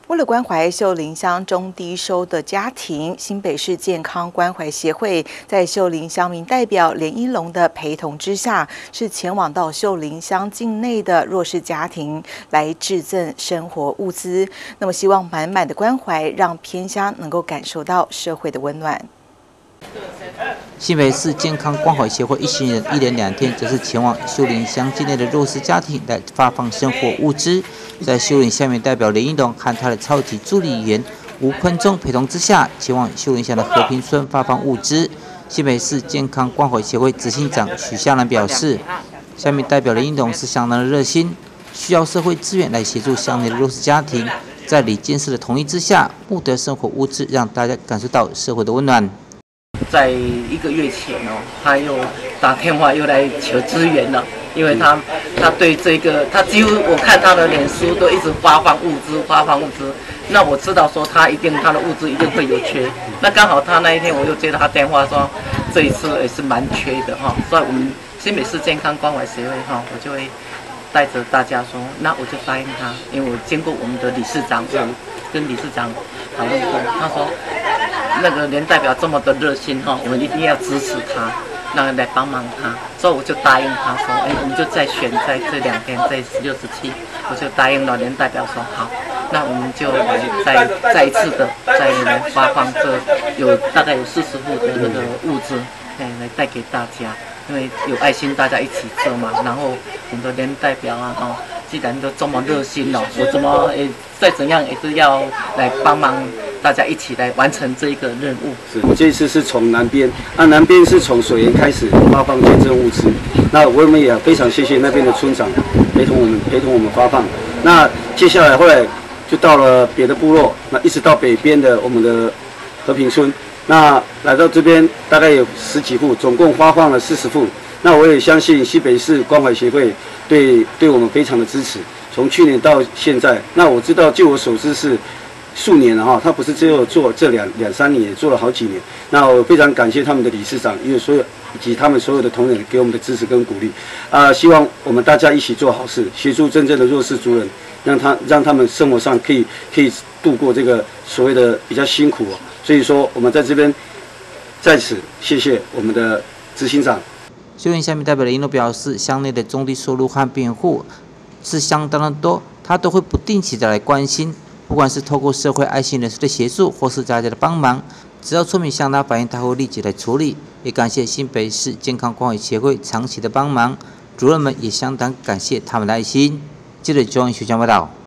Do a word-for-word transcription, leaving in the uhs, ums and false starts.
为了关怀秀林乡中低收的家庭，新北市健康关怀协会在秀林乡民代表连一龙的陪同之下，是前往到秀林乡境内的弱势家庭来致赠生活物资。那么，希望满满的关怀，让偏乡能够感受到社会的温暖。 新北市健康关怀协会一行人一连两天，则是前往秀林乡境内的弱势家庭来发放生活物资。在秀林乡民代表连一龙和他的超级助理员吴坤忠陪同之下，前往秀林乡的和平村发放物资。新北市健康关怀协会执行长许夏兰表示，乡民代表连一龙是相当的热心，需要社会资源来协助乡内的弱势家庭。在李监事的同意之下，募得生活物资，让大家感受到社会的温暖。 在一个月前哦，他又打电话又来求支援了，因为他他对这个他几乎我看他的脸书都一直发放物资发放物资，那我知道说他一定他的物资一定会有缺，那刚好他那一天我又接到他电话说这一次也是蛮缺的哈，所以我们新北市健康关怀协会哈，我就会带着大家说，那我就答应他，因为我经过我们的理事长跟理事长讨论过，他说。 那个连代表这么的热心哈，我们一定要支持他，那来帮忙他，所以我就答应他说，哎，我们就再选在这两天，在十六、十七，我就答应了连代表说好，那我们就来再再一次的再来发放这有大概有四十户的那个物资，哎，来带给大家，因为有爱心，大家一起做嘛。然后我们的连代表啊，哈，既然都这么热心了，我怎么诶再怎样也是要来帮忙。 大家一起来完成这一个任务。 是我这一次是从南边，那南边是从水源开始发放捐赠物资。那我们也非常谢谢那边的村长陪同我们，陪同我们发放。那接下来后来就到了别的部落，那一直到北边的我们的和平村。那来到这边大概有十几户，总共发放了四十户。那我也相信西北市关怀协会对对我们非常的支持，从去年到现在。那我知道，据我所知是。 数年了哈，他不是只有做这两两三年，也做了好几年。那我非常感谢他们的理事长，因为所有以及他们所有的同仁给我们的支持跟鼓励。啊、呃，希望我们大家一起做好事，协助真正的弱势族人，让他让他们生活上可以可以度过这个所谓的比较辛苦哦。所以说，我们在这边在此谢谢我们的执行长。 秀林乡民代表林龙表示，乡内的中低收入和贫户是相当的多，他都会不定期的来关心。 不管是透过社会爱心人士的协助，或是大家的帮忙，只要村民向他反映，他会立即来处理。也感谢新北市健康关怀协会长期的帮忙，主任们也相当感谢他们的爱心。记者周文学报道。